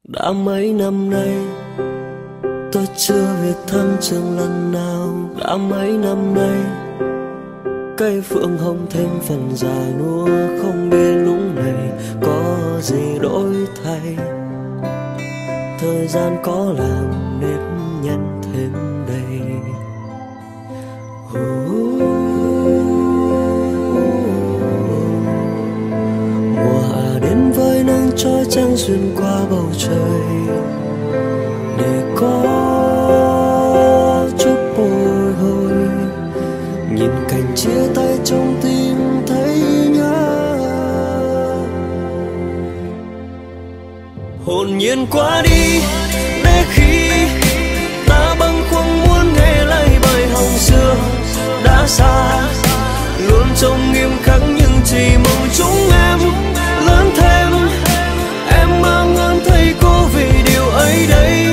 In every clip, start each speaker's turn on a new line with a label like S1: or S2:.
S1: Đã mấy năm nay tôi chưa về thăm trường lần nào. Đã mấy năm nay cây phượng hồng thêm phần dài nua. Không biết lúc này có gì đổi thay. Thời gian có làm nếp nhăn thêm đầy. Mùa hạ đến với nắng trói trăng xuyên qua bầu trời để có chút bồi hồi. Nhìn cảnh chia tay trong tim thấy nhớ. Hồn nhiên qua đi để khi ta bâng khuâng muốn nghe lại bài hồng xưa đã xa. Luôn trông nghiêm khắc nhưng chỉ mong chúng em lớn thêm. Em mang ơn thầy cô vì điều ấy đấy.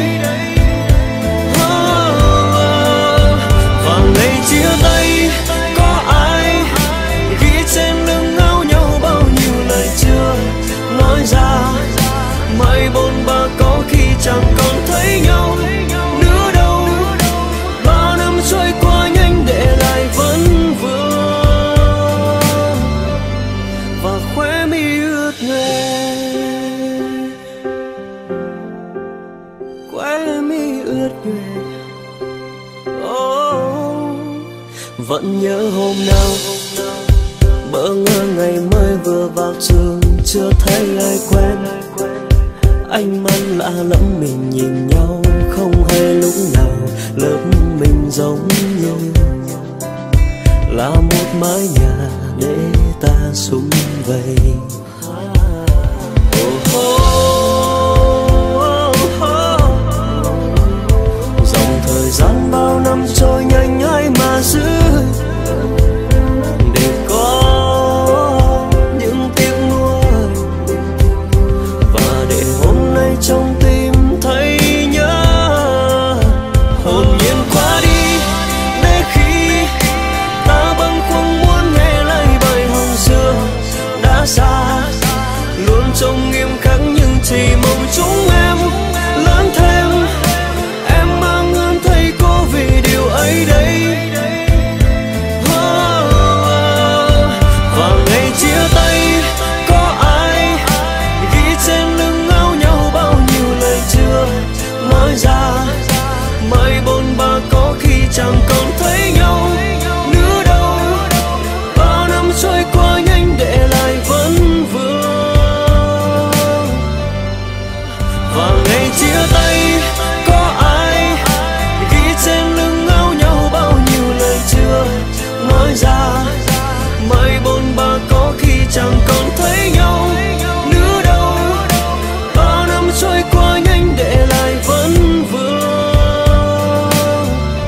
S1: Và ngày chia tay có ai ghi trên lưng áo nhau bao nhiêu lời chưa nói ra. Mãi bôn ba có khi chẳng còn thấy nhau nữa đâu. Bao năm trôi qua nhanh để lại vấn vương và khóe mi ướt nhòe. Khóe mi ướt nhòe. Vẫn nhớ hôm nào bỡ ngỡ ngày mới vừa vào trường, chưa thấy ai quen. Ánh mắt lạ lẫm mình nhìn nhau, không hay lúc nào lớp mình giống như là một mái nhà để ta sum vầy. Dòng thời gian bao năm trôi nhanh ai mà giữ để có những tiếc nuối. Và để hôm nay trong tim thấy nhớ. Hồn nhiên qua đi để khi ta bâng khuâng muốn nghe lại bài hồng xưa đã xa. Luôn trông nghiêm khắc nhưng chỉ mong chúng em lớn thêm. Em mang ơn thầy cô vì điều ấy đấy. Và ngày chia tay có ai ghi trên lưng áo nhau bao nhiêu lời chưa nói ra. Mãi bôn ba có khi chẳng còn thấy nhau nữa đâu. Bao năm trôi qua nhanh để lại vấn vương. Và ngày chia tay có ai ghi trên lưng áo nhau bao nhiêu lời chưa nói ra. Mãi bôn ba có khi chẳng còn thấy nhau nữa đâu. Bao năm trôi qua nhanh để lại vấn vương.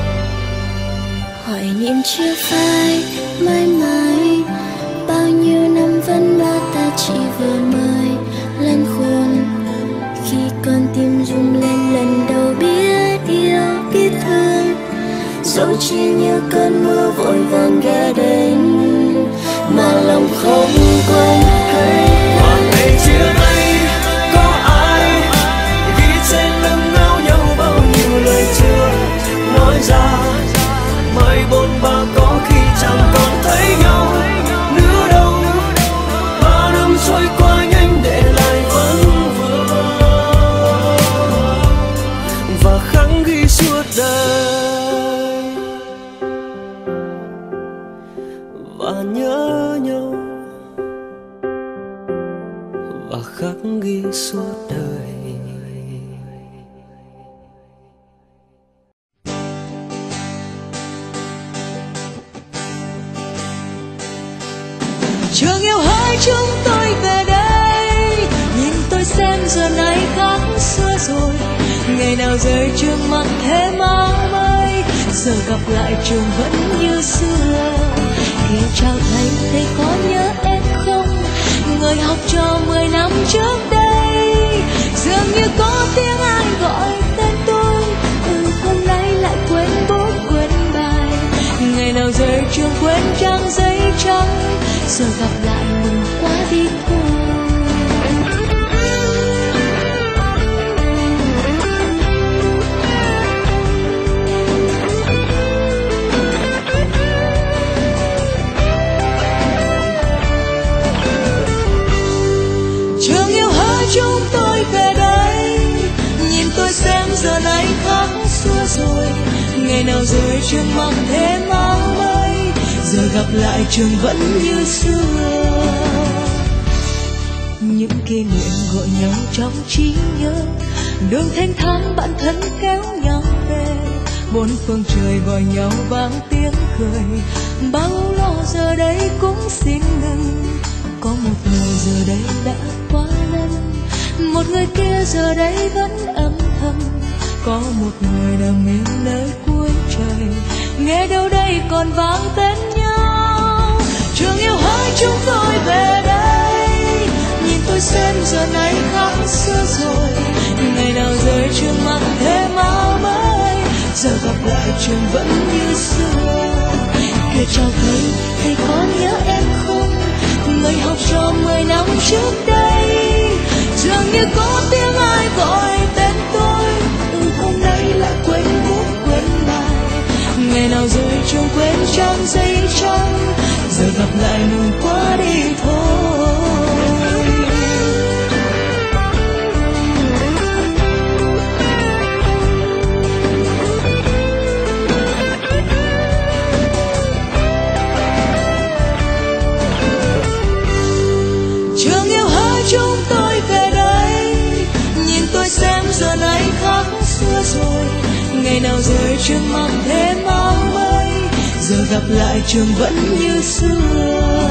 S2: Hỏi niềm chia phai mãi mãi, bao nhiêu năm vẫn ba ta chỉ vừa mới lên khuôn. Khi con tim rung lên lần đầu biết yêu biết thương, dẫu chỉ như cơn mưa vội vàng ghé đến mà lòng không quên.
S1: Và ngày chia tay có ai ghi trên lưng áo nhau bao nhiêu lời chưa nói ra. Mãi bôn ba có khi chẳng còn thấy nhau nữa đâu. Ba năm trôi qua nhanh để lại vấn vương và khắc ghi suốt đời. Và nhớ nhau và khắc ghi suốt đời.
S3: Trường yêu hỡi chúng tôi về đây, nhìn tôi xem giờ này khác xưa rồi. Ngày nào rời trường mặc thêm áo mới, giờ gặp lại trường vẫn như xưa. Khi chào thầy, thầy có nhớ em không? Người học trò 10 năm trước đây, dường như có tiếng ai gọi tên tôi. Hôm nay lại quên bút quên bài, ngày nào rời trường quên trang giấy trắng, giờ gặp lại mừng quá đi thôi. ngày nào rời trường mặc thêm áo mới, giờ gặp lại trường vẫn như xưa. Những kỷ niệm gọi nhau trong trí nhớ, đường thanh thang bạn thân kéo nhau về, bốn phương trời gọi nhau vang tiếng cười. Bao lo giờ đây cũng xin ngừng, có một người giờ đây đã quá lần, một người kia giờ đây vẫn âm thầm, có một người đang bên nơi cuối trời, nghe đâu đây còn vang tên nhau. Trường yêu hỡi chúng tôi về đây, nhìn tôi xem giờ này khác xưa rồi, ngày nào rời trường mặc thêm áo mới, giờ gặp lại trường vẫn như xưa. Kìa chào thầy có nhớ em không, người học trò 10 năm trước đây, dường như có tiếng ai gọi tên tôi, hôm nay lại quên bút quên bài, ngày nào rời trường quên trang giấy trắng, giờ gặp lại mừng quá đi thôi. Trường yêu hỡi chúng tôi về đây, nhìn tôi xem giờ này khác xưa rồi, ngày nào rời trường mặc thêm áo mới, giờ gặp lại trường vẫn như xưa.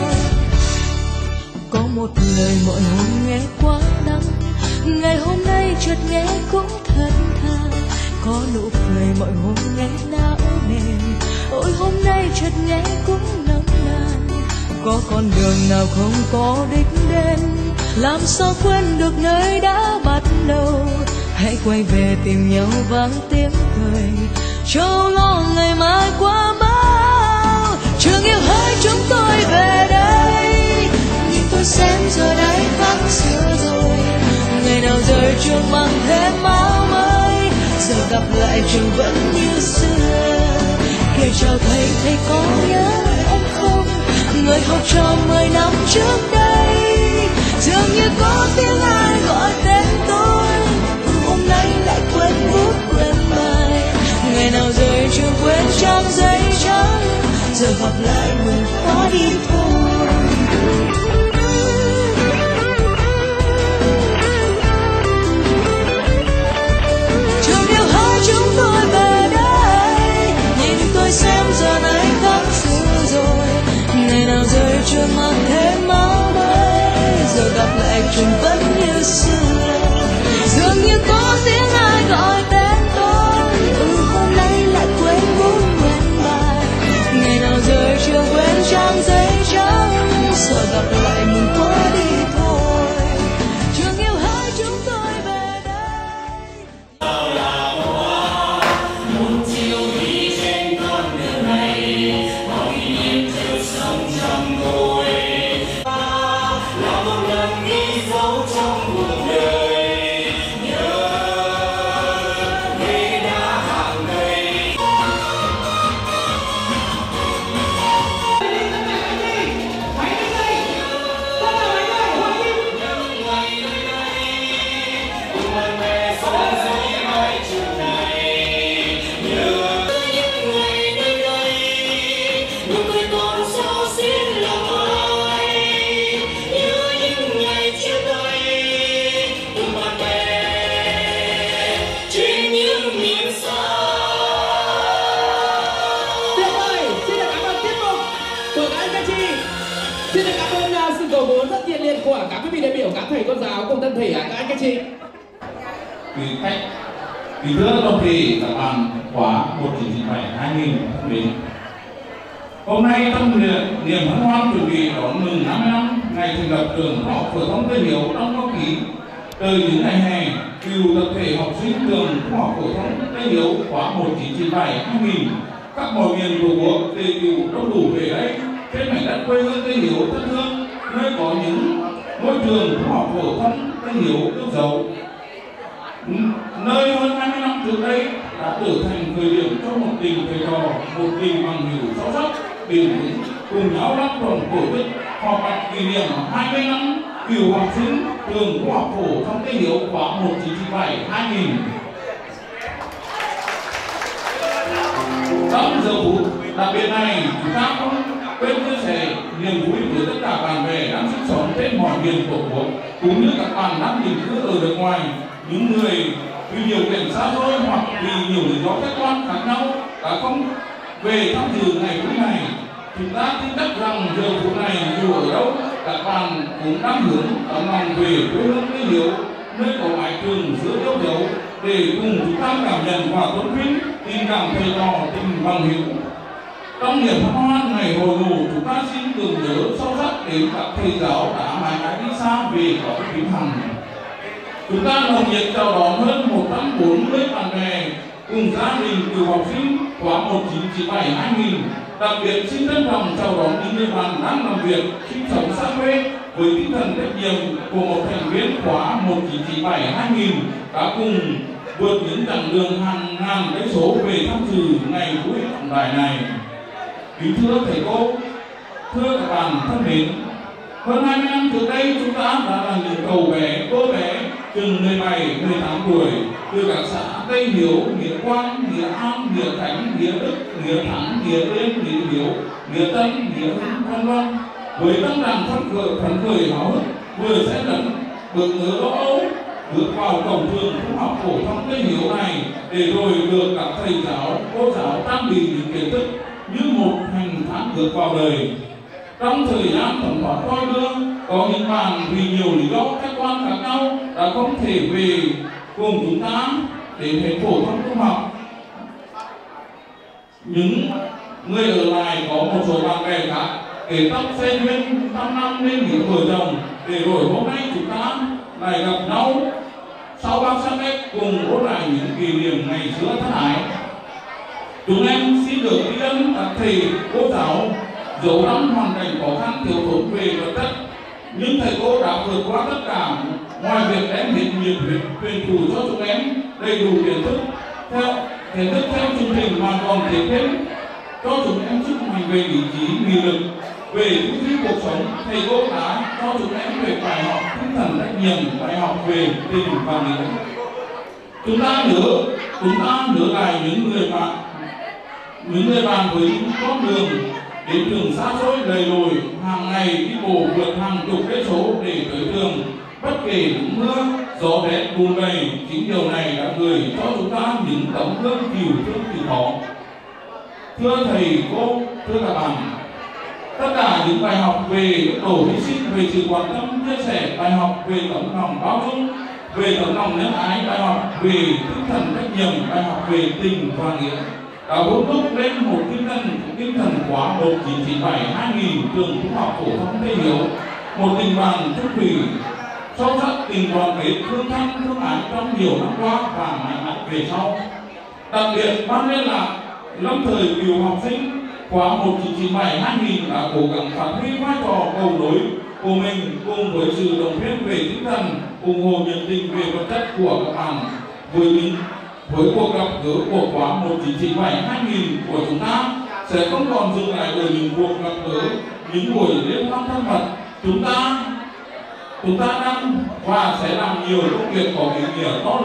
S3: Có một lời mọi hôm nghe quá đắng, ngày hôm nay chợt nghe cũng thật thà, có nụ cười mọi hôm nghe não nề, ôi hôm nay chợt nghe cũng nồng nàn. Có con đường nào không có đích đến, làm sao quên được nơi đã bắt đầu, hãy quay về tìm nhau vang tiếng cười, châu lo ngày mai qua bao. Trường yêu hỡi chúng tôi về đây, nhìn tôi xem giờ đây khác xưa rồi, ngày nào rời trường mặc thêm áo mới, giờ gặp lại trường vẫn như xưa. Kìa chào thầy có nhớ em không, người học trò 10 năm trước đây, dường như có tiếng ai gọi tên tôi, hôm nay lại quên bút quên bài, ngày nào rời trường quên trang giấy trắng, giờ gặp lại mừng quá đi thôi. Trường yêu hỡi chúng tôi về đây, nhìn tôi xem giờ này khác xưa rồi, ngày nào rời trường mặc thêm áo mới, giờ gặp lại trường vẫn như xưa, dường như có tiếng ai gọi tên tôi, hôm nay lại quên bút quên bài, ngày nào rời trường quên trang giấy trắng, giờ gặp lại mừng quá đi thôi. Trường yêu hỡi chúng tôi về đây.
S4: Xin được cảm ơn sự cổ vũ rất nhiệt liệt của các quý vị đại biểu, các thầy cô giáo cùng toàn thể các anh các chị.
S5: Quý khách, quý thưa đồng chí các bạn khóa 1997-2000 đến. Hôm nay trong niềm hân hoan chuẩn bị đón mừng 50 năm ngày thành lập trường học phổ thông Tây Hiếu trong không khí từ những ngày hè, cựu tập thể học sinh trường học phổ thông Tây Hiếu khóa 1997-2000 các mọi miền tổ quốc đều cựu đông đủ về đây trên mảnh đất quê hương Tây Hiếu thân thương, nơi có những ngôi trường học phổ thông Tây Hiếu yêu dấu, nơi hơn 20 năm trước đây đã trở thành thời điểm cho một tình thầy trò, một tình bằng hữu sâu sắc, bền vững, cùng nhau lắp rộng tổ chức họp mặt kỷ niệm 20 năm cựu học sinh trường học phổ thông Tây Hiếu khóa 1997-2000. Trong giờ phút đặc biệt này, chúng ta không quên chia sẻ niềm vui với tất cả bạn bè đang sinh sống trên mọi miền tổ quốc, cũng như các bạn đang định cư ở nước ngoài, những người vì nhiều điểm xa xôi hoặc vì nhiều lý do khách quan khác nhau đã không về tham dự ngày vui này. Chúng ta tin chắc rằng giờ phút này dù ở đâu, các bạn cũng đang hướng tấm lòng về quê hương Tây Hiếu, nơi có mái trường giữa yêu dấu, để cùng chúng ta cảm nhận và tôn vinh tình cảm thầy trò, tình bằng hữu. Trong niềm hân hoan ngày hồi ngủ, chúng ta xin tưởng nhớ sâu sắc đến các thầy giáo đã mãi mãi đi xa về có vĩnh hằng. Chúng ta nồng nhiệt chào đón hơn 140 bạn bè cùng gia đình cựu học sinh khóa 1997-2000. Đặc biệt xin trân trọng chào đón những người bạn đang làm việc, sinh sống xa quê với tinh thần trách nhiệm của một thành viên khóa 1997-2000 đã cùng vượt những chặng đường hàng ngàn cây số về tham dự ngày vui trọng đại này. Kính thưa thầy cô, thưa các bạn thân mến, hơn 20 năm trước đây chúng ta đã là những cậu bé, cô bé chừng 17, 18 tuổi từ các xã Tây Hiếu, Nghĩa Quang, Nghĩa An, Nghĩa Khánh, Nghĩa Đức, Nghĩa Thắng, Nghĩa Liên, Nghĩa Hiếu, Nghĩa Tân, Nghĩa Hưng, v.v. với tâm trạng phấn khởi háo hức vừa sẽ lẫn bước ngỡ lo âu bước vào cổng trường trung học phổ thông Tây Hiếu này để rồi được các thầy giáo, cô giáo trang bị những kiến thức như một hành thang bước vào đời. Trong thời gian thẩm thoát coi đưa, có những bạn vì nhiều lý do khách quan khác nhau đã không thể về cùng chúng ta đến hệ phổ thông trung học. Những người ở lại có một số bạn bè khác để tóc xe duyên trăm năm nên nghĩa vợ chồng, để rồi hôm nay chúng ta lại gặp nhau sau 300 mét cùng ôn lại những kỷ niệm ngày xưa thân ái. Chúng em xin được tri ân các thầy cô giáo dẫu lắm hoàn cảnh khó khăn thiếu thốn về vật chất, nhưng thầy cô đã vượt qua tất cả. Ngoài việc đem hết nhiệt huyết truyền thụ cho chúng em đầy đủ kiến thức theo chương trình, mà còn thể thêm cho chúng em sức mạnh về ý chí, nghị lực, về tư duy cuộc sống. Thầy cô đã cho chúng em về bài học tinh thần trách nhiệm, bài học về tình và nghĩa. Chúng ta nhớ lại những người bạn với những con đường đến trường xa xôi lầy lội, hàng ngày đi bộ vượt hàng chục cây số để tới trường, bất kể mưa gió rét bùn đầy. Chính điều này đã gửi cho chúng ta những tấm gương chịu thương chịu khó. Thưa thầy cô, thưa các bạn, tất cả những bài học về tổ hy sinh, về sự quan tâm chia sẻ, bài học về tấm lòng bao dung, về tấm lòng nhân ái, bài học về tinh thần trách nhiệm, bài học về tình và nghĩa đã hôn đúc lên một tinh thần khóa 1997-2000 trường trung học phổ thông Tây Hiếu, một tình bạn chung thủy sâu sắc, tình đoàn kết thương thân thương ái trong nhiều năm qua và mãi mãi về sau. Đặc biệt ban liên lạc lâm thời cựu học sinh khóa 1997-2000 đã cố gắng phát huy vai trò cầu nối của mình cùng với sự động viên về tinh thần, ủng hộ nhiệt tình về vật chất của các bạn. Với cuộc gặp gỡ của khóa 1997-2000 của chúng ta sẽ không còn dừng lại ở những cuộc gặp gỡ, những buổi liên hoan thân mật. Chúng ta đang và sẽ làm nhiều công việc có ý nghĩa to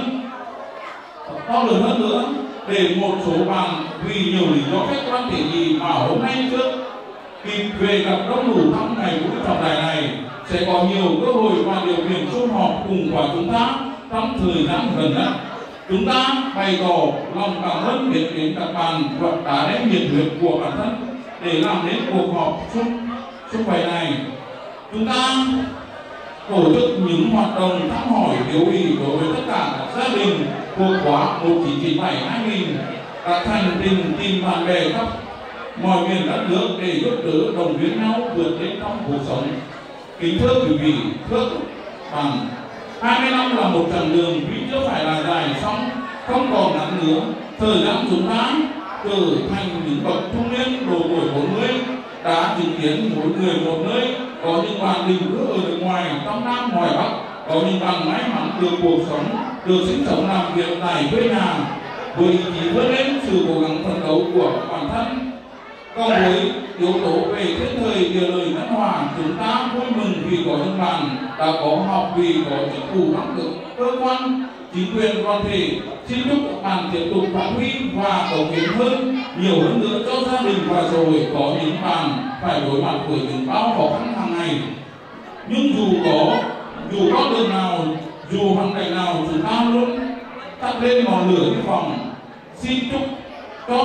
S5: lớn hơn nữa, để một số bạn vì nhiều lý do khách quan thể gì mà hôm nay trước kịp về gặp đông đủ trong ngày vui trọng đại này, sẽ có nhiều cơ hội và điều kiện sum họp cùng của chúng ta trong thời gian gần nhất. Chúng ta bày tỏ lòng cảm ơn biết đến các bạn và đã đem nhiệt huyết của bản thân để làm đến cuộc họp xung quanh này. Chúng ta tổ chức những hoạt động thăm hỏi hiếu nghị đối với tất cả các gia đình thuộc khóa 1997-2000, các thành tình tìm bạn bè khắp mọi miền đất nước để giúp đỡ đồng viên nhau vượt lên trong cuộc sống. Kính thưa quý vị, thưa bạn, 20 năm là một chặng đường vì chưa phải là dài xong, không còn ngắn nữa. Thời gian chúng ta trở thành những bậc trung niên độ tuổi 40 đã chứng kiến mỗi người một nơi. Có những bạn định cư ở nước ngoài, trong Nam ngoài Bắc, có những bạn may mắn được cuộc sống, được sinh sống làm việc tại quê nhà với ý chí vươn lên sự cố gắng phấn đấu của bản thân. Cộng với yếu tố về thiên thời địa lợi nhân hòa, chúng ta vui mừng vì có những bạn đã có học, vì có chức vụ đắc lực cơ quan chính quyền đoàn thể. Xin chúc các bạn tiếp tục phát huy và cống hiến hơn, nhiều hơn nữa cho gia đình, và rồi có những bạn phải đối mặt với những bao khó khăn hàng ngày. Nhưng dù có đường nào, dù hoàn cảnh nào, chúng ta luôn tắt lên ngọn lửa hy vọng. Xin chúc cho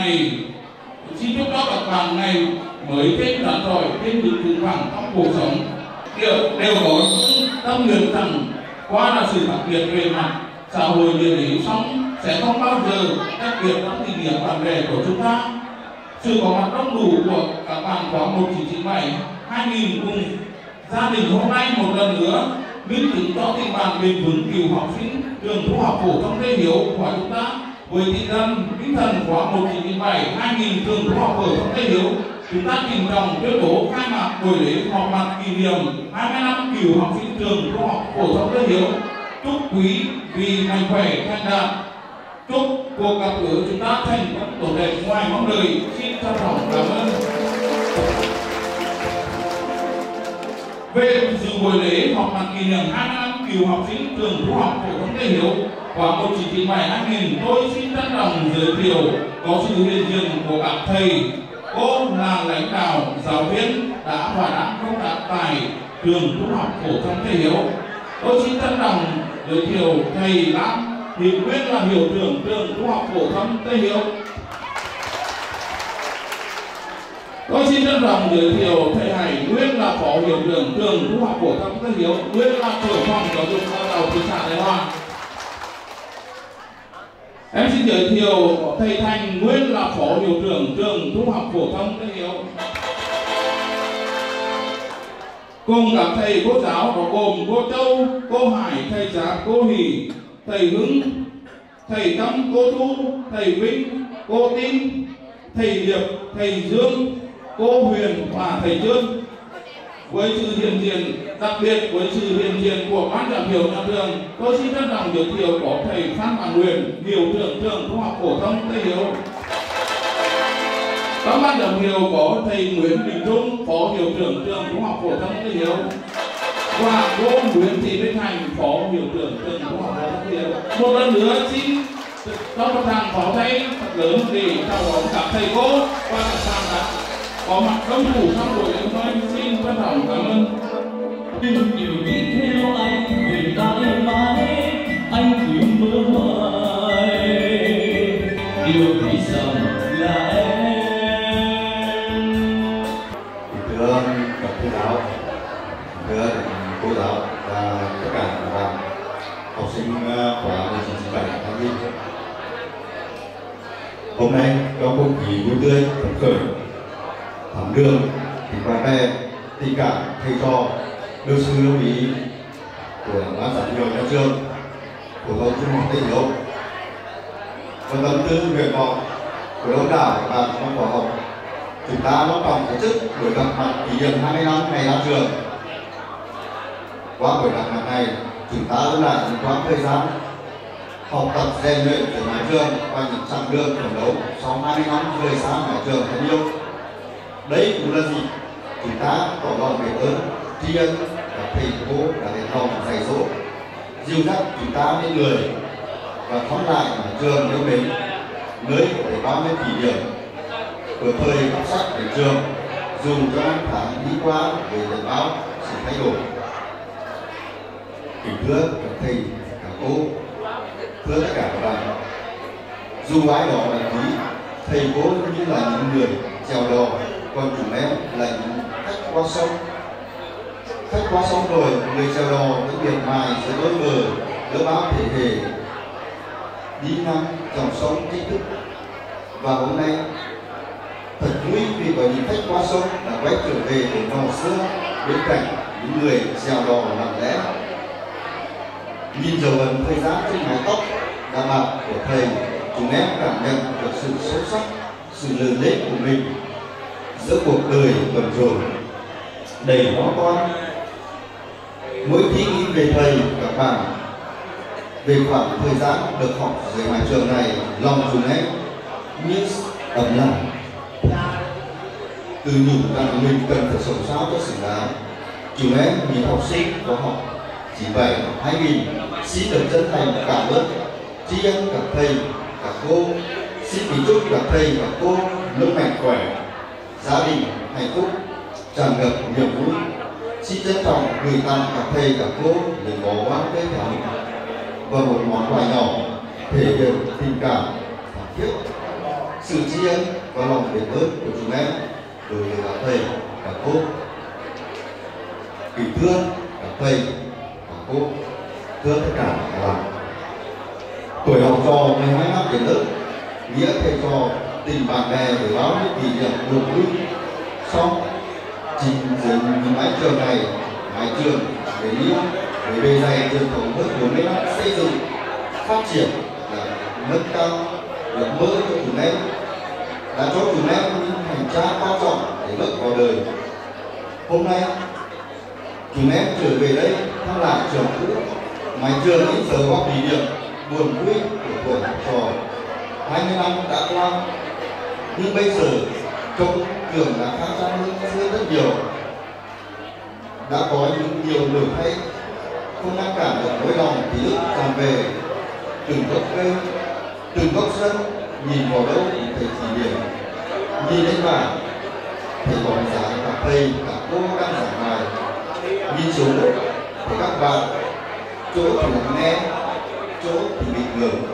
S5: các bạn ngày mới thêm rắn rỏi, thêm vững vàng trong cuộc sống. Đều có tâm nguyện rằng qua là sự đặc biệt về mặt xã hội địa lý sống sẽ không bao giờ đặc biệt trong tình nghĩa bạn bè của chúng ta. Sự có mặt đông đủ của các bạn khóa 1997-2000 cùng gia đình hôm nay một lần nữa minh chứng cho tình bạn bền vững cựu học sinh trường Trung học phổ thông Lê Hiếu của chúng ta. Với tinh thần khóa 1997-2000 trường Trung học phổ thông Lê Hiếu, chúng ta trình trọng tuyên bố khai mạc buổi lễ họp mặt kỷ niệm 20 năm cựu học sinh trường Trung học phổ thông Lê Hiếu. Chúc quý vị mạnh khỏe, thành đạt. Chúc cuộc gặp gỡ chúng ta thành công tốt đẹp ngoài mong đợi. Xin trân trọng cảm ơn. Về dự buổi lễ họp mặt kỷ niệm 20 năm cựu học sinh trường Trung học phổ thông Lê Hiếu khóa 1997-2000, tôi xin trân trọng giới thiệu có sự hiện diện của các thầy cô là lãnh đạo, giáo viên đã và đang công tác tại trường Trung học phổ thông Lê Hiếu. Tôi xin trân trọng giới thiệu thầy Lam, hiện nguyên là hiệu trưởng trường Trung học phổ thông Lê Hiếu. Tôi xin trân trọng giới thiệu thầy Hải, nguyên là phó hiệu trưởng trường Trung học phổ thông Lê Hiếu, nguyên là trưởng phòng giáo dục lao động thị xã Thái Hòa. Em xin giới thiệu thầy Thành, nguyên là phó hiệu trưởng trường Trung học phổ thông Lê Hiếu. Cùng các thầy cô giáo có gồm cô Châu, cô Hải, thầy Giá, cô Hỷ, thầy Hưng, thầy Tâm, cô Thu, thầy Vinh, cô Tinh, thầy Điệp, thầy Dương, cô Huyền và thầy Trương. Với sự hiện diện đặc biệt, với sự hiện diện của ban giám hiệu nhà trường, tôi xin trân trọng giới thiệu có thầy Phan Văn Nguyễn, hiệu trưởng trường Trung học phổ thông Lê Hiếu. Trong ban giám hiệu có thầy Nguyễn Đình Trung, phó hiệu trưởng trường Trung học phổ thông Lê Hiếu, và cô Nguyễn Thị Bích Thành, phó hiệu trưởng trường Trung học phổ thông Lê Hiếu. Một lần nữa xin cho một tràng pháo tay thật lớn để chào đón các thầy cô và các bạn đã có mặt đông đủ trong buổi lễ hôm nay. Xin trân trọng cảm ơn.
S1: Đừng nhiều đi theo anh về tại mãi, anh cứ mơ hoài điều nghĩ rằng là em.
S6: Thưa các thầy giáo, thưa cô giáo và tất cả các bạn học sinh khóa 1997-2000. Hôm nay trong không khí vui tươi phấn khởi, thắm đường, tình bạn bè, tình cảm thầy trò được sự lưu ý của ban giám hiệu nhà trường phổ thông Trung học Lê Hiếu và tâm tư nguyện vọng của đông đảo các bạn trong khóa học, chúng ta long trọng tổ chức buổi gặp mặt kỷ niệm 20 năm ngày ra trường. Qua buổi gặp mặt này, chúng ta ôn lại những quãng thời gian học tập rèn luyện của nhà trường và những chặng đường phấn đấu sau 20 năm rời xa nhà trường thân yêu. Đấy cũng là gì? Chúng ta tỏ lòng biết ơn, tri ân các thầy cô đã hết lòng dạy dỗ, dìu dắt chúng ta đến người và thăm lại nhà trường yêu mến, nơi để bao nhiêu kỷ niệm của thời học sắc đến trường, dù cho năm tháng đi qua về biết bao sự thay đổi. Kính thưa các thầy, các cô, thưa tất cả các bạn, dù ai đó là quý, thầy cô như là những người chèo đò, còn chúng em là những khách qua sông. Khách qua sông rồi, người chèo đò với miệt mài giữa đôi bờ, đỡ bám thể hệ đi ngang dòng sông chính thức. Và hôm nay thật vui vì có những khách qua sông đã quay trở về của nò xưa bên cạnh những người chèo đò lặng lẽ. Nhìn dấu ấn thời gian trên mái tóc đà bạc của thầy, chúng em cảm nhận được sự sâu sắc, sự lớn lên của mình giữa cuộc đời bận rộn đầy lo toan. Mỗi khi nghĩ về thầy, các bạn, về khoảng thời gian được học dưới mái trường này, lòng chúng em như ấm lòng. tự nhủ rằng mình cần phải sống sao cho xứng đáng. Chúng em những học sinh có học 97-2000 xin được chân thành cảm ơn tri ân các thầy các cô, xin kính chúc các thầy các cô luôn mạnh khỏe, gia đình hạnh phúc, tràn ngập niềm vui. Xin trân trọng gửi tặng các thầy các cô những bó hoa tươi thắm và một món quà nhỏ thể hiện tình cảm thắm thiết, sự tri ân và lòng biết ơn của chúng em đối với các thầy các cô. Kính thưa các thầy các cô, thưa tất cả các bạn, tuổi học trò 12 năm đến lớp, nghĩa thầy trò, tình bạn bè với bao nhiêu kỷ niệm buồn vui. Xong chính dưới những mái trường này, mái trường để yêu, với bề dày truyền thống hơn 40 năm xây dựng, phát triển là nâng cao ước mơ cho chúng em, đã cho chúng em những hành trang quan trọng để bước vào đời. Hôm nay chúng em trở về đây thăm lại trường cũ, mái trường in dấu vào kỷ niệm buồn vui của tuổi học trò. 20 năm đã qua, nhưng bây giờ công trường đã khang trang hơn xưa rất nhiều, đã có những nhiều đổi thay, không ngăn cản được nỗi lòng ký ức tràn về. Từng gốc cây, từng góc sân, nhìn vào đâu cũng thấy kỷ niệm. Nhìn lên bảng thấy bóng dáng các thầy các cô đang giảng bài, nhìn xuống thấy các bạn chỗ thì lắng nghe, chỗ thì bị ngừng.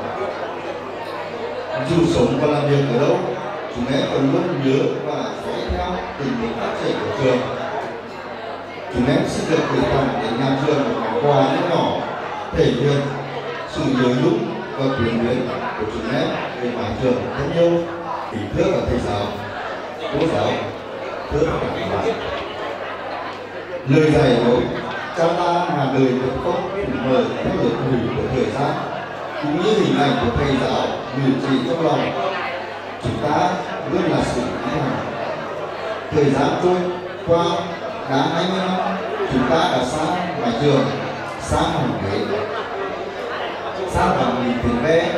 S6: Dù sống và làm việc ở đâu, chúng em vẫn luôn nhớ và dõi theo tình hình phát triển của trường. Chúng em xin được gửi tặng đến nhà trường một món quà nhỏ thể hiện sự nhớ nhung và quyến luyến của chúng em về mái trường thân yêu. Kính thưa các thầy giáo, cô giáo, thưa tất cả các bạn, lời dạy lối cha ta là đời được không cùng mời theo được mùi của thời gian, cũng như hình ảnh của thầy giáo ngự trị trong lòng chúng ta luôn là sự vĩ đại. Thời gian trôi qua đã 20 năm, chúng ta đã xa mái trường, xa hàng ghế, xa hàng nghìn thuyền ve,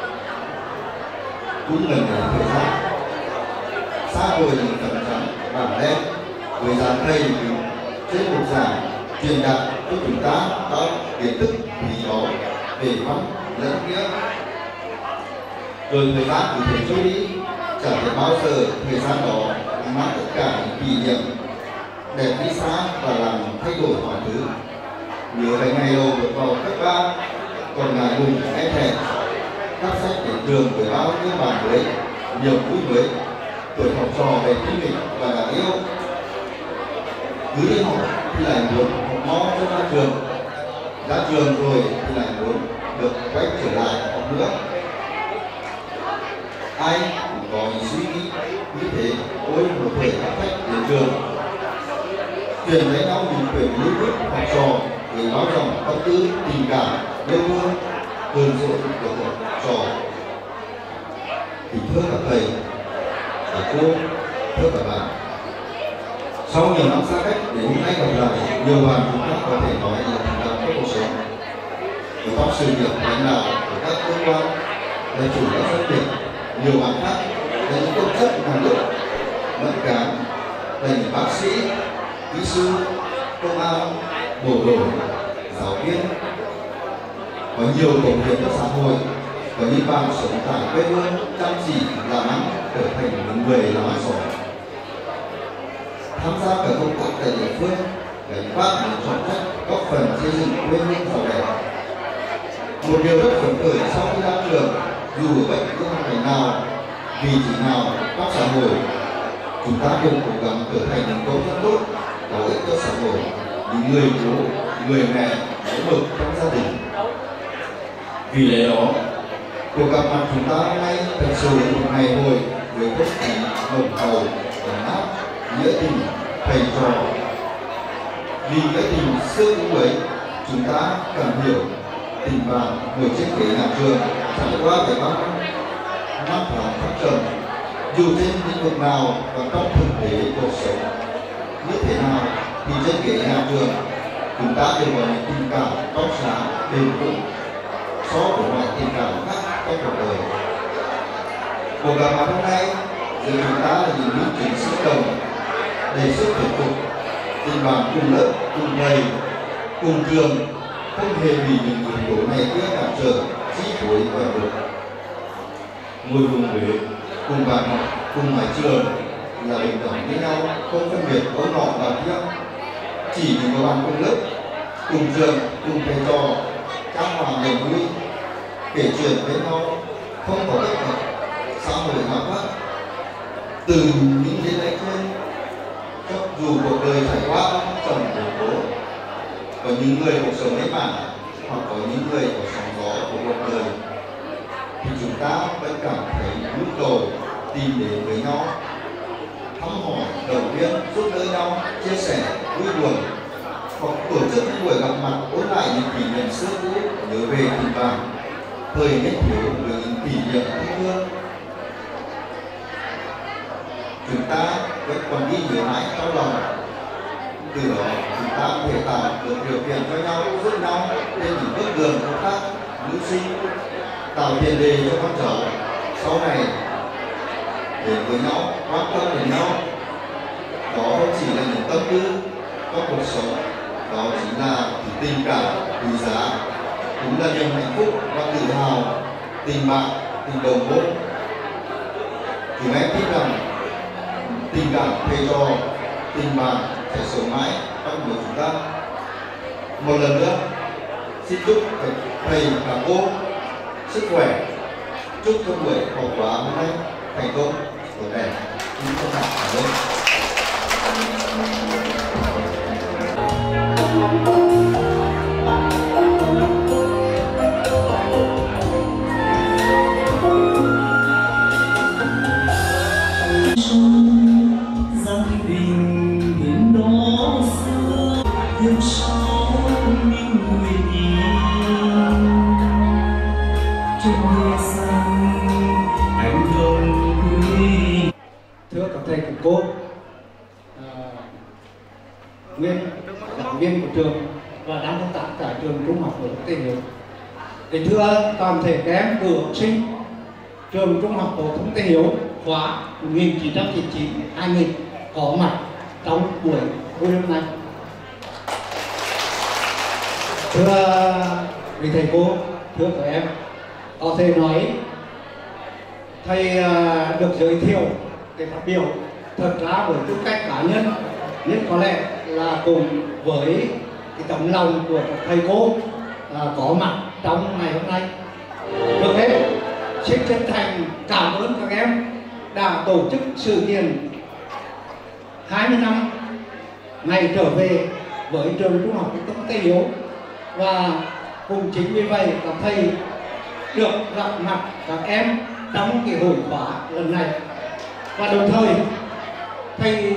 S6: cũng lần này thời gian xa rồi những tấm trắng bảng đen với dàn thầy trên một giảng truyền đạt cho chúng ta các kiến thức quý báu về văn lẫn nghĩa. Rồi thời gian cứ thế trôi đi, chẳng thể bao giờ thời gian đó mang tất cả những kỷ niệm đẹp đi xa và làm thay đổi mọi thứ. Nhớ về ngày đầu bước vào cấp 3, còn ngại ngùng e thẹn, các sách đến trường với bao nhiêu bạn mới, nhiều vui mới, tuổi học trò về kinh nghịch và đáng yêu. Cứ đi học thì lại muốn học mo cho ra trường rồi thì lại muốn được quay trở lại học nữa. Ai cũng có những suy nghĩ như thế. Ôi một thời các khách đến trường truyền lấy nhau những quyển lý thuyết học trò để báo dòng tâm tư tình cảm yêu thương hơn dỗ của học trò. Kính thưa các thầy các cô, thưa các bạn, sau nhiều năm xa cách đến hôm nay gặp lại, nhiều bạn chúng ta có thể nói là thành công trong cuộc sống. Ở trong sự nghiệp lãnh đạo của các cơ quan, là chủ các doanh nghiệp, nhiều bạn khác là những công chức nhà nước, mẫn cán, là những bác sĩ, kỹ sư, công an, bộ đội, giáo viên, có nhiều công hiến cho xã hội. Có những bạn sống tại quê hương chăm chỉ làm ăn trở thành những người làm ăn giỏi, tham gia các công tác tại địa phương, gánh vác những trọng trách góp phần xây dựng quê hương giàu đẹp. Một điều rất phấn khởi sau khi ra trường, dù ở bất cứ hoàn cảnh nào, vị trí nào trong xã hội, chúng ta đều cố gắng trở thành những công dân tốt, có ích cho xã hội, những người bố, người mẹ, mẫu mực trong gia đình. Vì lẽ đó, cuộc gặp mặt chúng ta hôm nay thật sự một ngày hội với không khí nồng hậu, ấm áp, nghĩa tình, thầy trò. Vì nghĩa tình xưa cũ ấy, chúng ta cần hiểu tình bạn ngồi trên ghế nhà trường trải qua cái bao năm tháng thăng trầm, dù trên lĩnh vực nào và trong thực tế cuộc sống như thế nào thì trên ghế nhà trường chúng ta đều có những tình cảm trong sáng bền vững so với mọi tình cảm khác trong cuộc đời. Cuộc gặp mặt hôm nay giữa chúng ta là những minh chứng sinh động đầy sức thuyết phục. Tình bạn cùng lớp, cùng thầy, cùng trường không hề bị những yếu tố này kia cản trở, chi phối và được. Ngôi vùng Huế cùng bạn học, cùng mái trường là bình đẳng với nhau, không phân biệt có nọ và kia. Chỉ những các bạn cùng lớp, cùng trường, cùng thầy trò, trang hòa niềm vui, kể chuyện với nhau, không có bất hợp xã hội nào khác. Từ những diễn ấy trên, cho dù cuộc đời trải qua trầm khổ cố, có những người cuộc sống ấy mà, hoặc có những người có sóng gió của cuộc đời, thì chúng ta vẫn cảm thấy nhu cầu tìm đến với nhau, thăm hỏi, động viên, giúp đỡ nhau, chia sẻ vui buồn, hoặc tổ chức những buổi gặp mặt ôn lại những kỷ niệm xưa cũ, nhớ về tình bạn, thời nhất thiếu với những kỷ niệm thân thương. Chúng ta vẫn còn ghi nhớ mãi trong lòng. Từ đó chúng ta có thể tạo được điều kiện cho nhau, giúp nhau trên những bước đường công tác, mưu sinh, tạo tiền đề cho con cháu sau này đến với nhau, quan tâm đến nhau. Đó không chỉ là những tâm tư trong cuộc sống, đó chính là tình cảm quý giá, cũng là niềm hạnh phúc và tự hào, tình bạn, tình đồng môn. Chúng em tin rằng tình cảm thầy trò, tình bạn sẽ sống mãi trong mỗi chúng ta. Một lần nữa, xin chúc thầy và cô sức khỏe, chúc cho buổi học khóa hôm nay thành công, tốt đẹp. Xin cảm ơn.
S7: Thưa các thầy các cô, nguyên giảng viên của trường và đang công tác tại trường Trung học phổ thông Tây Hiếu. Kính thưa toàn thể các em cựu học sinh trường Trung học phổ thông Tây Hiếu khóa 1999-2000 có mặt trong buổi vui hôm nay. Thưa quý thầy cô, thưa các em, có thể nói thầy được giới thiệu để phát biểu thật ra với tư cách cá nhân, nhưng có lẽ là cùng với cái tấm lòng của các thầy cô có mặt trong ngày hôm nay. Được hết, xin chân thành cảm ơn các em đã tổ chức sự kiện 20 năm ngày trở về với trường Trung học phổ thông Tây Hiếu, và cùng chính vì vậy các thầy được gặp mặt các em trong cái hội khóa lần này. Và đồng thời thầy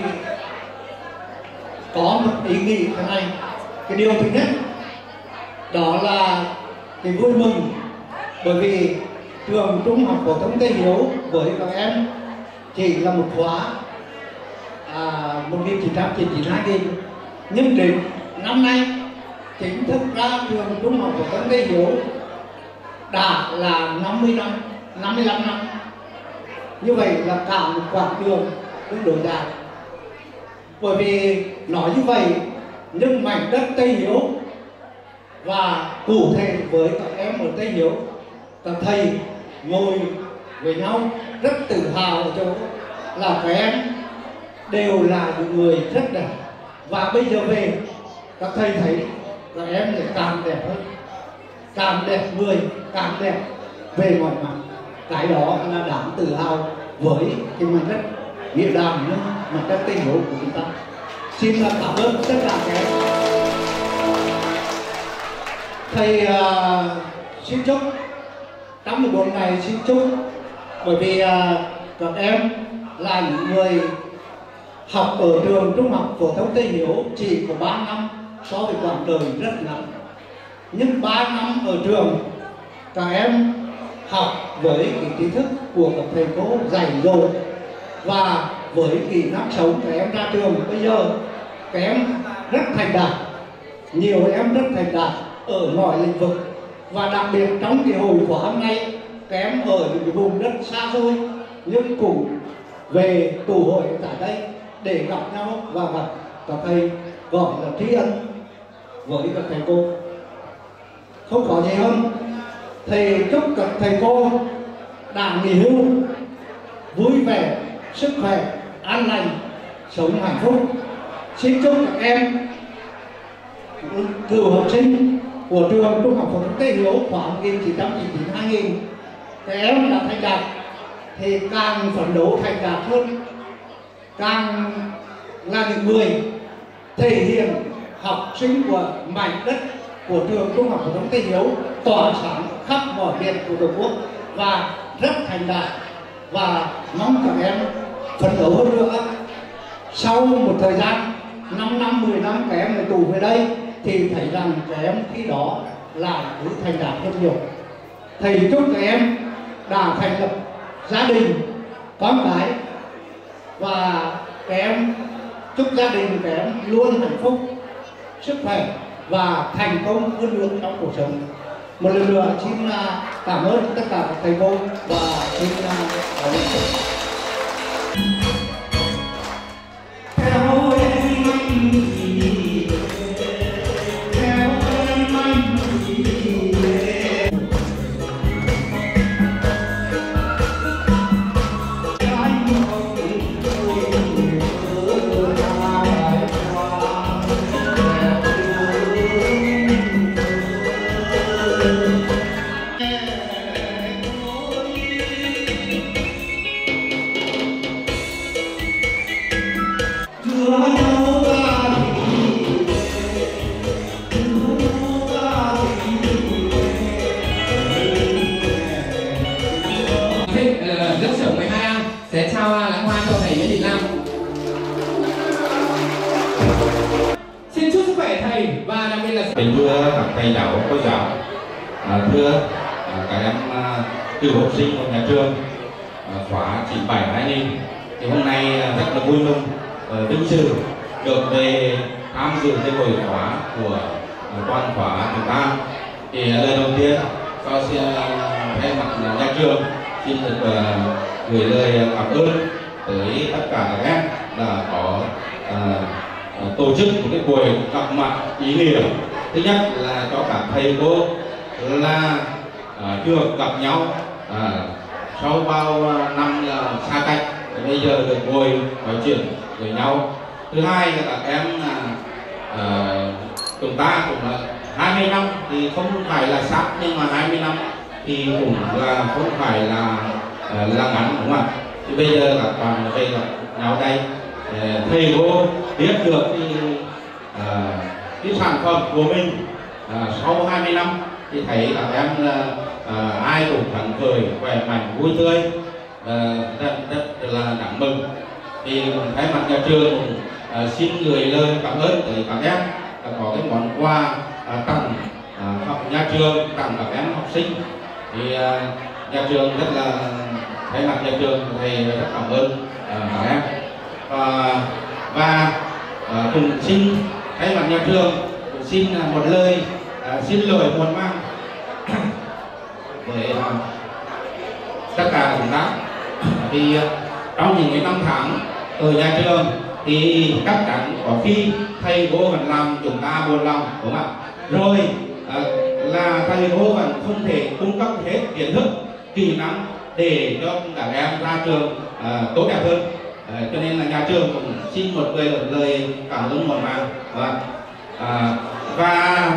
S7: có một ý nghĩ thế này. Cái điều thứ nhất đó là cái vui mừng, bởi vì trường Trung học phổ thông Tây Hiếu với các em chỉ là một khóa 1999-2000, nhưng đến năm nay chính thức ra trường Trung học phổ thông Tây Hiếu đã là 50 năm, 55 năm. Như vậy là cả một quãng đường tương đối dài. Bởi vì nói như vậy, nhưng mảnh đất Tây Hiếu và cụ thể với các em ở Tây Hiếu, các thầy ngồi với nhau rất tự hào ở chỗ là các em đều là những người rất đẹp. Và bây giờ về các thầy thấy các em lại càng đẹp hơn, càng đẹp người, càng đẹp về mọi mặt. Cái đó là đáng tự hào với cái mảnh đất nghĩa đàn, nhưng mảnh đất Tây Hiếu của chúng ta. Xin cảm ơn tất cả các em. Thầy xin chúc trong một buổi này, xin chúc bởi vì các em là những người học ở trường Trung học phổ thông Tây Hiếu chỉ có 3 năm so với quãng đời rất ngắn, nhưng 3 năm ở trường các em học với cái trí thức của các thầy cô dạy dỗ, và với kỹ năng sống các em ra trường bây giờ các em rất thành đạt, nhiều em rất thành đạt ở mọi lĩnh vực. Và đặc biệt trong cái hội khóa hôm nay, các em ở những cái vùng đất xa xôi nhưng cũng về tụ hội tại đây để gặp nhau và gặp các thầy, gọi là tri ân với các thầy cô. Không có gì hơn, thầy chúc các thầy cô đã nghỉ hưu vui vẻ, sức khỏe, an lành, sống hạnh phúc. Xin chúc các em cựu học sinh của trường Trung học phổ thông Tây Hiếu khóa 1999-2000, các em đã thành đạt thì càng phấn đấu thành đạt hơn, càng là những người thể hiện học sinh của mảnh đất của trường Trung học phổ thông Tây Hiếu tỏa sáng khắp mọi miền của Tổ quốc và rất thành đạt, và mong các em phấn đấu hơn nữa. Sau một thời gian 5 năm, 10 năm các em lại tụ về đây thì thấy rằng các em khi đó lại cứ thành đạt rất nhiều. Thầy chúc các em đã thành lập gia đình, con cái, và các em chúc gia đình các em luôn hạnh phúc, sức khỏe và thành công hơn nữa trong cuộc sống. Một lần nữa xin cảm ơn tất cả các thầy cô và xin cảm ơn.
S4: Sẽ trao lãng hoa cho thầy Nguyễn Đình Lam. Xin chúc sức khỏe thầy và đặc biệt là
S5: kính thưa các thầy giáo, cô giáo, thưa các em cựu học sinh của nhà trường khóa 97-2000. Thì hôm nay rất là vui mừng, vinh dự được về tham dự cái buổi khóa của toàn khóa chúng ta. Thì lời đầu tiên cho xin thay mặt nhà trường xin được gửi lời cảm ơn tới tất cả các em đã có tổ chức một cái buổi gặp mặt ý nghĩa. Thứ nhất là cho các thầy cô là chưa gặp nhau sau bao năm xa cách, bây giờ được ngồi nói chuyện với nhau. Thứ hai là các em chúng ta cũng là 20 năm thì không phải là sát, nhưng mà 20 năm thì cũng là không phải là ngắn, đúng không ạ? Thì bây giờ các bạn về gặp nhau đây, thầy cô biết được cái sản phẩm của mình sau 20 năm thì thấy các em là ai cũng phấn khởi, khỏe mạnh, vui tươi, rất là đáng mừng. Thì thay mặt nhà trường xin gửi lời cảm ơn tới các em đã có cái món quà tặng nhà trường, tặng các em học sinh. Thì nhà trường rất là thay mặt nhà trường thầy rất cảm ơn các em, và cùng xin thay mặt nhà trường xin một lời xin lỗi muộn màng với tất cả chúng ta. Vì trong những cái năm tháng ở nhà trường thì chắc chắn có khi thầy cô vẫn làm chúng ta buồn lòng, đúng không ạ? Rồi là thầy cô vẫn không thể cung cấp hết kiến thức, kỹ năng để cho các em ra trường tốt đẹp hơn. Cho nên là nhà trường cũng xin một lời cảm ơn muộn màng. Và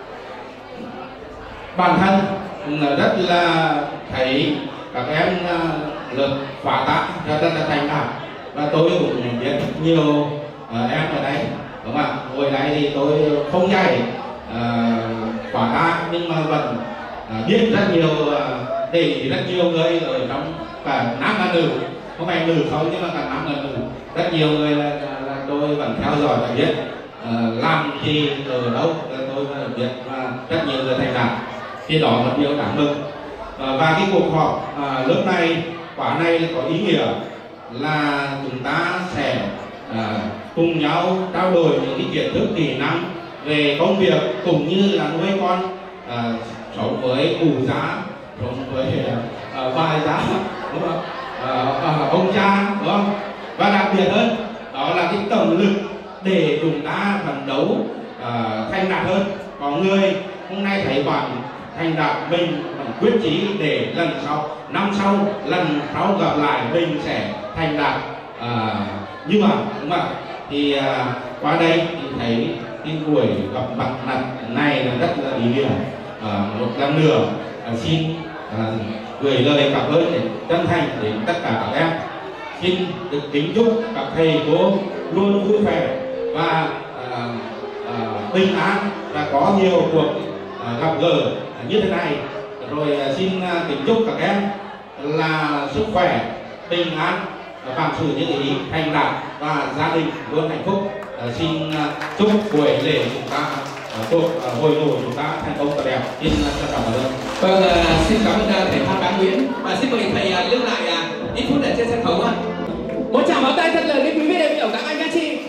S5: bản thân rất là thấy các em được phá tác rất là thành đạt, và tôi cũng biết nhiều em ở đây, đúng không ạ? Hồi đây thì tôi không dạy phá tác, nhưng mà vẫn biết rất nhiều, để rất nhiều người ở trong cả nam và nữ, không phải nữ không nhưng mà cả nam và nữ, rất nhiều người là tôi vẫn theo dõi và biết làm gì ở đâu tôi biết, và rất nhiều người thành đạt. Thì đó là một điều đáng mừng. Và cái cuộc họp lớp này, khóa này có ý nghĩa là chúng ta sẽ cùng nhau trao đổi những cái kiến thức, kỹ năng về công việc, cũng như là nuôi con, sống với cụ già, sống với bà già, đúng không? Ông cha, đúng không? Và đặc biệt hơn đó đó là cái động lực để chúng ta phấn đấu thành đạt hơn. Có người hôm nay thấy bạn thành đạt, mình quyết chí để lần sau, năm sau, lần sau gặp lại mình sẽ thành đạt như vậy, đúng không ạ? Thì qua đây thì thấy cái buổi gặp mặt này là rất là ý nghĩa. Một lần nữa xin gửi lời cảm ơn đến chân thành đến tất cả các em. Xin được kính chúc các thầy cô luôn vui vẻ và bình an và có nhiều cuộc gặp gỡ như thế này. Rồi xin kính chúc các em là sức khỏe, bình an, vạn sự như ý, thành đạt và gia đình luôn hạnh phúc. Xin chúc buổi lễ chúng ta cuộc hội ngộ chúng ta thành công và đẹp. Xin trân trọng cảm ơn.
S4: Vâng, xin cảm ơn thầy Phan Bá Nguyễn và xin mời thầy lưu lại ít phút ở trên sân khấu ạ. Một tràng pháo tay thật lớn đến quý vị đại biểu, các anh các chị.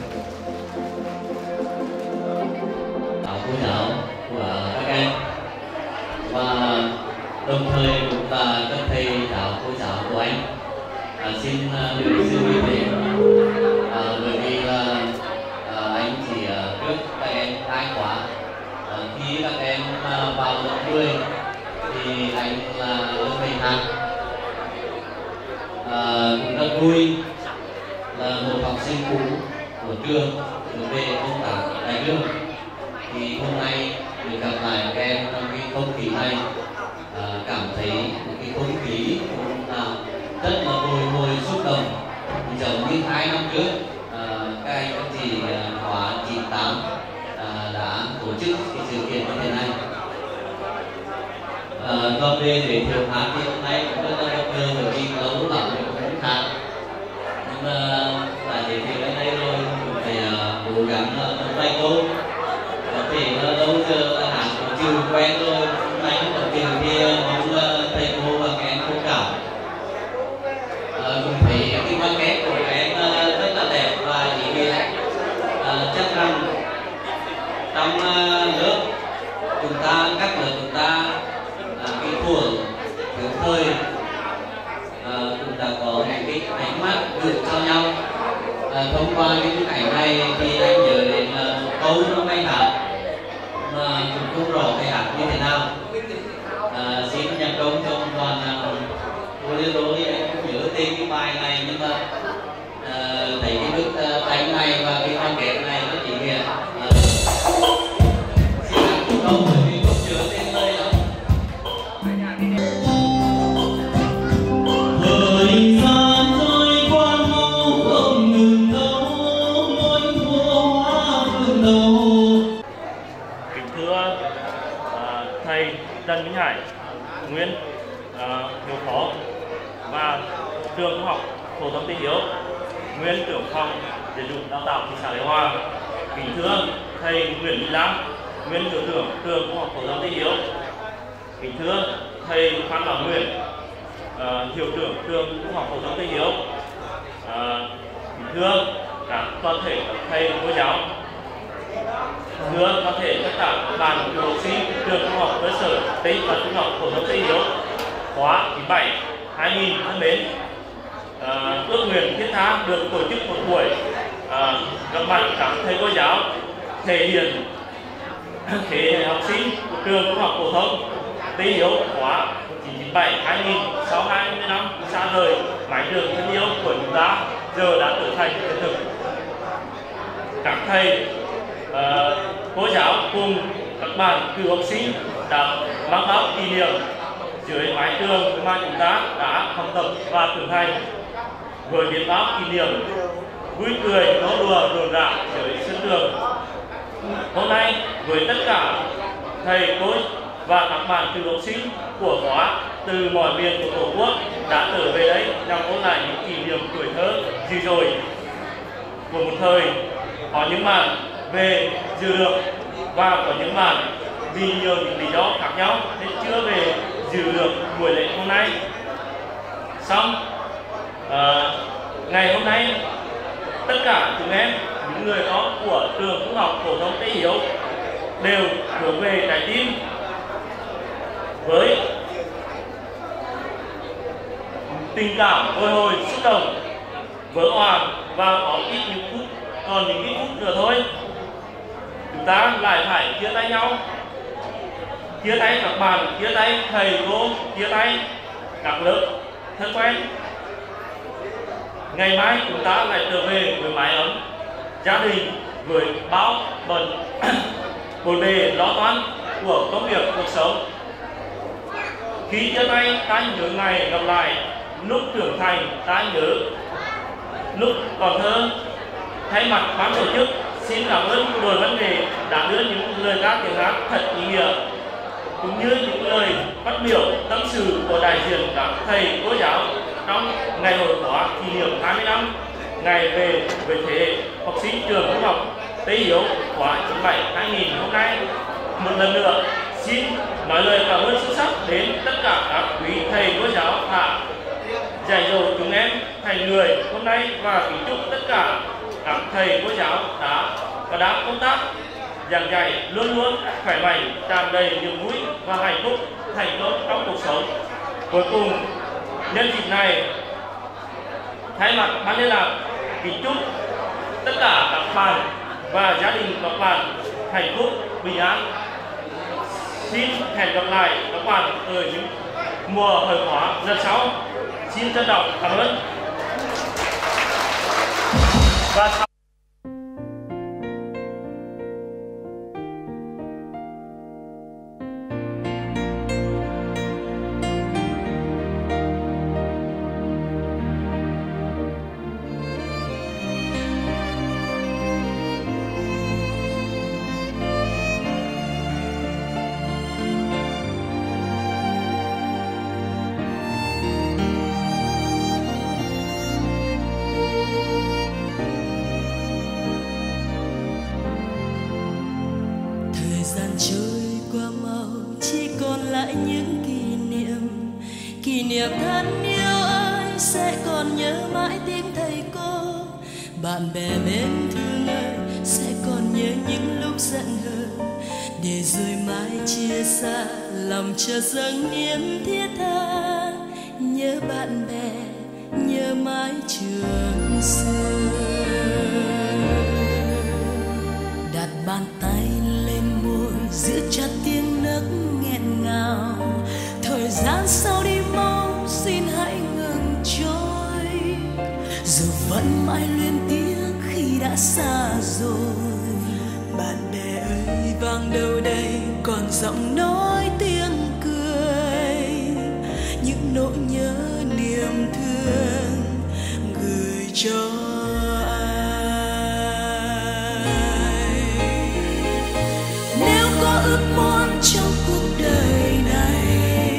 S8: Cô giáo của các em và đồng thời cũng là các thầy giáo cô giáo của anh. Xin được sự quý vị bởi vì là anh chỉ trước các em 2 khóa. Khi các em vào lớp 10 thì anh là lớp 12. Cũng rất vui là một học sinh cũ của trường về công tác tại trường. Thì hôm nay được gặp lại các em trong cái không khí này, cảm thấy cái không khí cũng là rất là bồi hồi xúc động, giống như 2 năm trước các anh các chị khóa 98 đã tổ chức cái sự kiện như thế này. Còn về để thiệu hát thì hôm nay cũng rất là bất ngờ bởi vì lâu lắm mình cũng không hát, nhưng mà là để thiệu đến đây rồi cũng phải cố gắng một vài câu. Có thể lâu giờ là hát cũng chưa quen rồi, hôm nay cũng có chuyện thì mong thầy cô và các em thông cảm. Cũng thấy cái văn kết của các em rất là đẹp và ý nghĩa. Chắc rằng trong lớp chúng ta, các lớp chúng ta cái tuổi thiếu thời cũng đã có những cái ánh mắt gửi cho nhau. Thông qua cái bức ảnh này thì anh nhớ đến một câu trong bài hát mà cũng không rõ bài hát như thế nào. Xin nhắc công cho toàn cô liên đối anh cũng nhớ tên cái bài này, nhưng mà thấy cái bức ảnh này và cái văn kết này rất ý nghĩa. Xin nhắc công bởi vì không nhớ tên lời lắm. Thời gian trôi qua mau không ngừng đâu, mỗi mùa hoa phương đầu.
S9: Kính thưa thầy Trần Minh Hải, nguyên hiệu phó và trường trung học phổ thông Tây Hiếu, nguyên trưởng phòng giáo dục đào tạo thị xã Thái Hòa. Kính thưa thầy Nguyễn Thị Lam, nguyên hiệu trưởng trường trung học phổ thông Tây Hiếu. Kính thưa thầy Phan Bảo Nguyễn, hiệu trưởng trường trung học phổ thông Tây Hiếu. Kính thưa các toàn thể các thầy cô giáo, thưa toàn thể tất cả các bạn học sinh trường trung học cơ sở Tây và trung học phổ thông Tây Hiếu khóa 97 2000 thân mến. Ước nguyện thiết tha được tổ chức một buổi gặp mặt các thầy cô giáo, thể hiện thế hệ học sinh của trường trung học phổ thông Tây Hiếu khóa 1997 2000 sau 20 năm xa rời mái trường thân yêu của chúng ta giờ đã trở thành hiện thực. Các thầy cô giáo cùng các bạn cựu học sinh đã mang theo kỷ niệm dưới mái trường mà chúng ta đã học tập và trưởng thành, với biết bao kỷ niệm vui cười nô đùa rộn rã dưới sân trường. Hôm nay với tất cả thầy cô và các bạn cựu học sinh của khóa từ mọi miền của Tổ quốc đã trở về đây nhằm ôn lại những kỷ niệm tuổi thơ dữ dội của một thời. Có những bạn về dự được và có những bạn vì nhiều những lý do khác nhau nên chưa về dự được buổi lễ hôm nay. Xong ngày hôm nay tất cả chúng em, những người con của trường trung học phổ thông Tây Hiếu đều hướng về trái tim với tình cảm bồi hồi xúc động vỡ hòa và có ít những phút, còn những ít phút nữa thôi chúng ta lại phải chia tay nhau, chia tay các bạn, chia tay thầy cô, chia tay các lớp thân quen. Ngày mai chúng ta lại trở về với mái ấm gia đình, với bao bận bộn bề lo toan của công việc cuộc sống. Khi chia tay ta nhớ ngày gặp lại, lúc trưởng thành ta nhớ lúc còn thơ. Thay mặt ban tổ chức xin cảm ơn đội văn nghệ đã đưa những lời ca tiếng hát thật ý nghĩa, cũng như những lời phát biểu tâm sự của đại diện các thầy cô giáo trong ngày hội khóa kỷ niệm 20 năm ngày về với thế hệ học sinh trường trung học Tây Hiếu khóa 97-2000 hôm nay. Một lần nữa xin nói lời cảm ơn sâu sắc đến tất cả các quý thầy cô giáo đã dạy dỗ chúng em thành người hôm nay, và kính chúc tất cả các thầy cô giáo đã công tác giảng dạy luôn luôn khỏe mạnh, tràn đầy niềm vui và hạnh phúc, thành công trong cuộc sống. Cuối cùng, nhân dịp này, thay mặt ban liên lạc kính chúc tất cả các bạn và gia đình các bạn hạnh phúc, bình an. Xin hẹn gặp lại các bạn ở những mùa hội khóa lần sau. Xin trân trọng cảm ơn. Và
S3: kỷ niệm thân yêu ơi, sẽ còn nhớ mãi tiếng thầy cô. Bạn bè mến thương ơi, sẽ còn nhớ những lúc giận hờn, để rồi mai chia xa lòng chợt dâng niềm thiết tha. Nhớ bạn bè, nhớ mãi trường xưa. Đặt bàn tay lên môi, giữ chặt tiếng nấc nghẹn ngào. Thời gian sau đi mau, xin hãy ngừng trôi. Dù vẫn mãi luyến tiếc khi đã xa rồi. Bạn bè ơi, vang đâu đây còn giọng nói tiếng cười, những nỗi nhớ niềm thương gửi cho ai. Nếu có ước muốn trong cuộc đời này,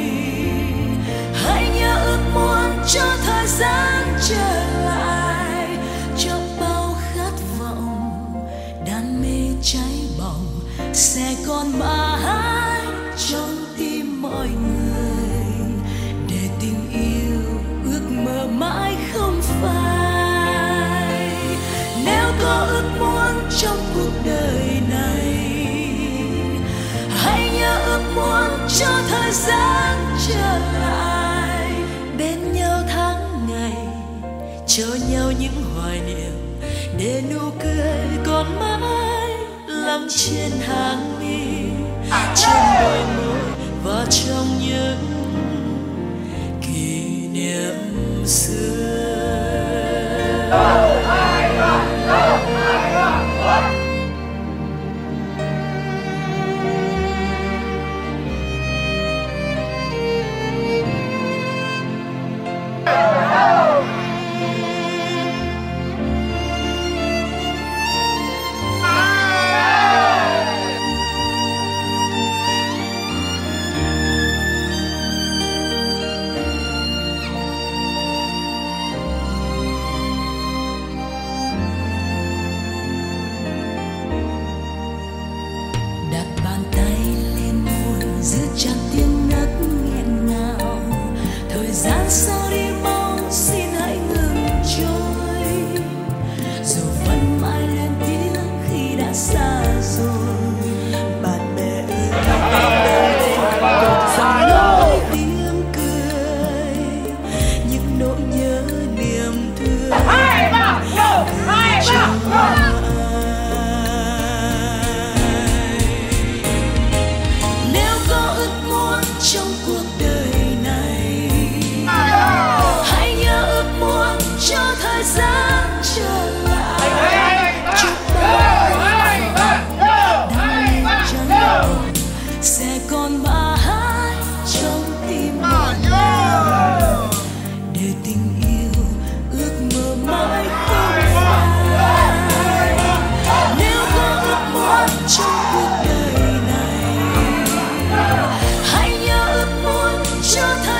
S3: hãy nhớ ước muốn cho thời gian trở lại, cho bao khát vọng đam mê cháy bỏng sẽ còn mãi trong tim mọi người, để tình yêu ước mơ mãi không phai. Nếu có ước muốn trong cuộc đời này, hãy nhớ ước muốn cho thời gian trở lại, bên nhau tháng ngày, cho nhau những hoài niệm, để nụ cười còn mãi lắng trên hàng mi, trên đôi môi và trong những kỷ niệm xưa.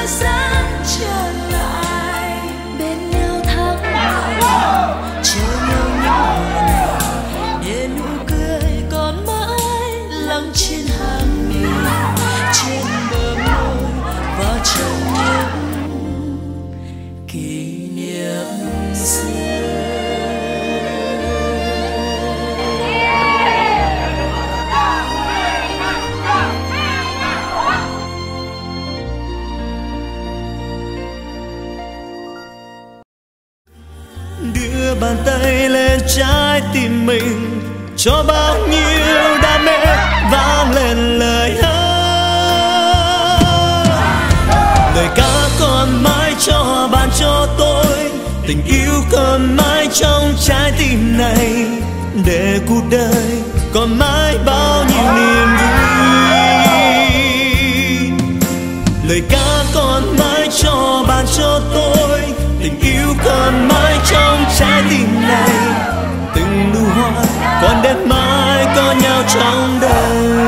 S2: thời gian trở lại bên nhau tháng ngày, chờ nhau những ngày này để nụ cười còn mãi lắng trên hàng mi, trên bờ môi và trong những kỷ niệm xưa.
S1: Đưa bàn tay lên trái tim mình, cho bao nhiêu đam mê vang lên lời hát. Lời ca còn mãi cho bạn cho tôi, tình yêu còn mãi trong trái tim này, để cuộc đời còn mãi bao nhiêu niềm vui. Lời ca còn mãi cho bạn cho tôi, tình yêu còn mãi trong trái tim này, từng nụ hoa còn đẹp mãi có nhau trong đời.